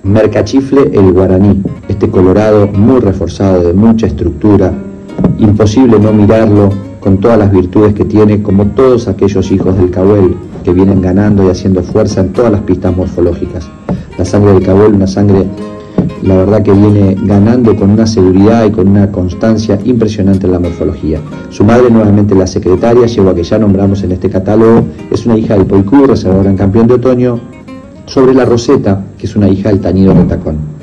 Mercachifle el guaraní, este colorado muy reforzado, de mucha estructura, imposible no mirarlo con todas las virtudes que tiene, como todos aquellos hijos del Cahuel que vienen ganando y haciendo fuerza en todas las pistas morfológicas. La sangre del Cahuel, una sangre, la verdad, que viene ganando con una seguridad y con una constancia impresionante en la morfología. Su madre, nuevamente la secretaria, yegua que ya nombramos en este catálogo, es una hija del Poicú, reservadora en campeón de otoño, sobre la Roseta, que es una hija del Tañido Retacón.